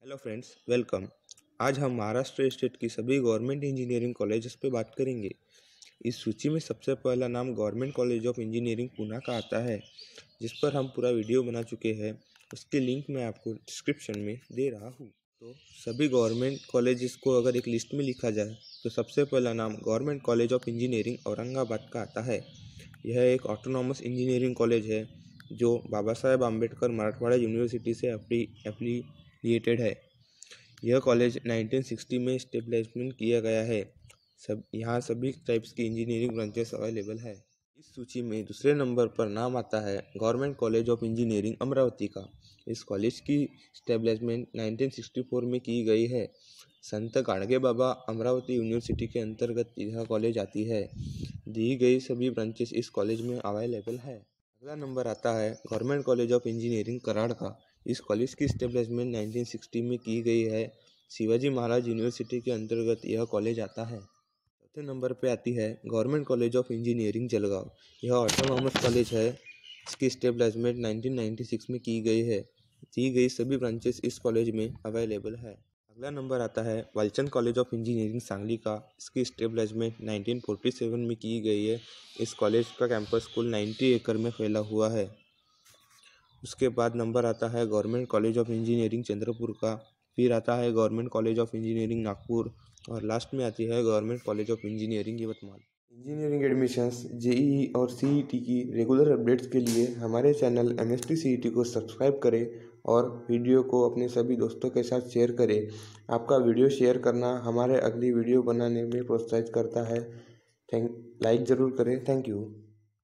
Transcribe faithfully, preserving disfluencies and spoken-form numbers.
Hello friends, welcome. आज हम Maharashtra state की सभी गवर्नमेंट इंजीनियरिंग कॉलेजेस पे बात करेंगे। इस सूची में सबसे पहला नाम government college of engineering Poona का आता है, जिस पर हम पूरा वीडियो बना चुके हैं। उसकी लिंक मैं आपको डिस्क्रिप्शन में दे रहा हूँ। तो सभी गवर्नमेंट कॉलेजेस को अगर एक लिस्ट में लिखा जाए तो सबसे पहला नाम government college of engineering Aurangabad का आता है। यह एक ऑटोनॉमस इंजीनियरिंग कॉलेज है जो बाबा साहेब आम्बेडकर मराठवाड़ा यूनिवर्सिटी से एफिलिएटेड है। यह कॉलेज नाइनटीन सिक्सटी में स्टेब्लिशमेंट किया गया है। सब यहाँ सभी टाइप्स की इंजीनियरिंग ब्रांचेस अवेलेबल है। इस सूची में दूसरे नंबर पर नाम आता है government college of engineering Amravati का। इस कॉलेज की स्टेब्लिशमेंट नाइनटीन सिक्सटी फोर में की गई है। संत गाडगे बाबा अमरावती यूनिवर्सिटी के अंतर्गत यह कॉलेज आती है। दी गई सभी ब्रांचेस इस कॉलेज में अवेलेबल है। अगला नंबर आता है government college of engineering Karad का। इस कॉलेज की स्टेब्लिशमेंट नाइनटीन सिक्सटी में की गई है। शिवाजी महाराज यूनिवर्सिटी के अंतर्गत यह कॉलेज आता है। चौथे नंबर पे आती है government college of engineering Jalgaon. यह ऑटोनॉमस कॉलेज है। इसकी स्टेब्लिशमेंट नाइनटीन नाइंटी सिक्स में की गई है। दी गई सभी ब्रांचेस इस कॉलेज में अवेलेबल है। अगला नंबर आता है Walchand college of engineering Sangli का। इसकी स्टेब्लिशमेंट नाइनटीन फोर्टी सेवन में की गई है। इस कॉलेज का कैंपस कुल नाइंटी एकड़ में फैला हुआ है। उसके बाद नंबर आता है government college of engineering Chandrapur का। फिर आता है government college of engineering Nagpur और लास्ट में आती है government college of engineering Yavatmal. Engineering admissions, JEE और सीईटी की रेगुलर अपडेट्स के लिए हमारे चैनल एमएसटी सीईटी को सब्सक्राइब करें और वीडियो को अपने सभी दोस्तों के साथ शेयर करें। आपका वीडियो शेयर करना हमारे अगली वीडियो बनाने में प्रोत्साहित करता है। थैंक लाइक ज़रूर करें। Thank you.